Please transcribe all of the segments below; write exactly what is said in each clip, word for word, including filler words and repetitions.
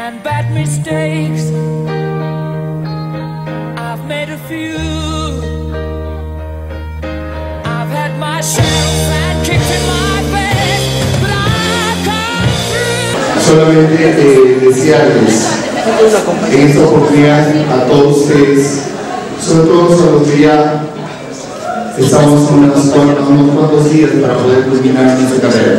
and bad mistakes. I've made a few. I've had my shells and kicked in my face, but I've come through. Solamente eh, desearles en esta oportunidad a todos ustedes, sobre todo a los que ya estamos con unos cuantos, unos cuantos días para poder culminar nuestra carrera.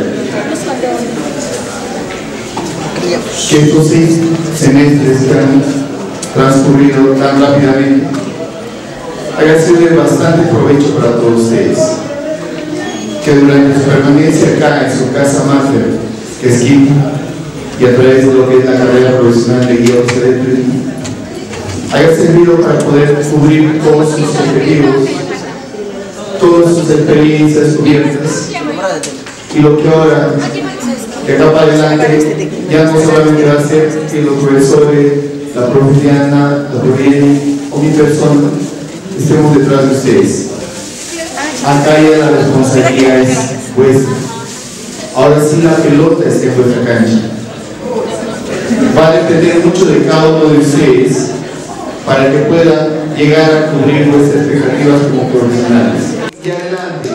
Que estos seis semestres que han transcurrido tan rápidamente haya sido de bastante provecho para todos ustedes. Que durante su permanencia acá en su casa máster, que es Quito, y a través de lo que es la carrera profesional de guía obstetra, haya servido para poder cubrir todos sus objetivos, todas sus experiencias cubiertas, y lo que ahora, de acá para adelante, ya no solamente va a ser que los profesores, la profe Diana, la profe Jenny o mi persona estemos detrás de ustedes. Acá ya la responsabilidad es vuestra. Ahora sí la pelota está en vuestra cancha. Va a depender mucho de cada uno de ustedes para que puedan llegar a cubrir vuestras expectativas como profesionales. Y adelante.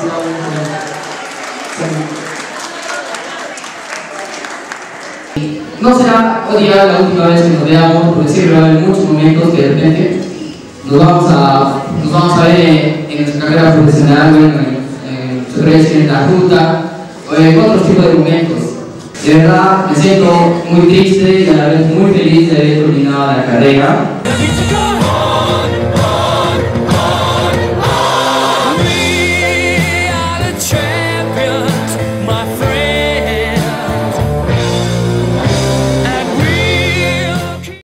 No será hoy día la última vez que nos veamos, porque siempre va a haber muchos momentos que de repente nos vamos a, nos vamos a ver en, en nuestra carrera profesional, bueno, en, en, en, en la ruta o en otros tipos de momentos. De verdad me siento muy triste y a la vez muy feliz de haber terminado la carrera.